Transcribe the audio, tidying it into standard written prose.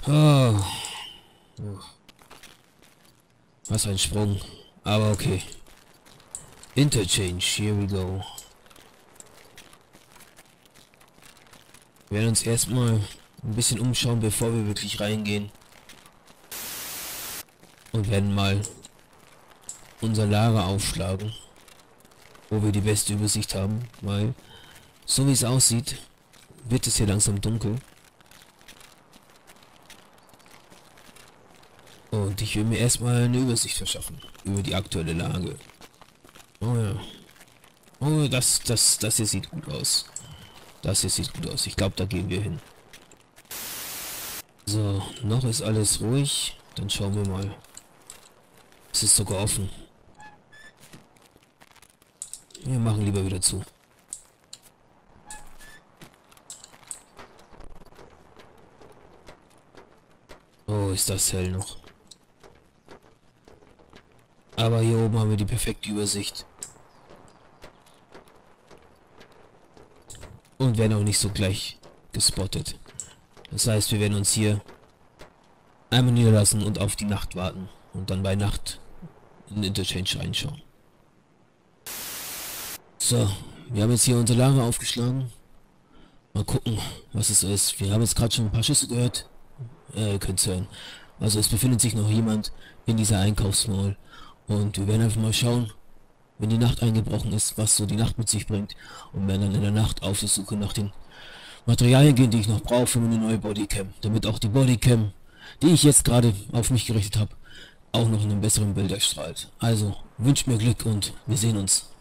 Oh, was ein Sprung. Aber okay. Interchange, here we go. Wir werden uns erstmal ein bisschen umschauen, bevor wir wirklich reingehen. Und werden mal unser Lager aufschlagen, wo wir die beste Übersicht haben, weil so wie es aussieht, wird es hier langsam dunkel. Und ich will mir erstmal eine Übersicht verschaffen über die aktuelle Lage. Oh ja. Oh, das hier sieht gut aus. Das hier sieht gut aus. Ich glaube, da gehen wir hin. So, noch ist alles ruhig. Dann schauen wir mal. Es ist sogar offen. Wir machen lieber wieder zu. Oh, ist das hell noch. Aber hier oben haben wir die perfekte Übersicht. Und werden auch nicht so gleich gespottet. Das heißt, wir werden uns hier einmal niederlassen und auf die Nacht warten. Und dann bei Nacht in den Interchange reinschauen. So, wir haben jetzt hier unser Lager aufgeschlagen. Mal gucken, was es so ist. Wir haben jetzt gerade schon ein paar Schüsse gehört. Ihr könnt es hören. Also es befindet sich noch jemand in dieser Einkaufsmall. Und wir werden einfach mal schauen, wenn die Nacht eingebrochen ist, was so die Nacht mit sich bringt. Und werden dann in der Nacht auf die Suche nach den Materialien gehen, die ich noch brauche für meine neue Bodycam. Damit auch die Bodycam, die ich jetzt gerade auf mich gerichtet habe, auch noch in einem besseren Bild erstrahlt. Also, wünscht mir Glück und wir sehen uns.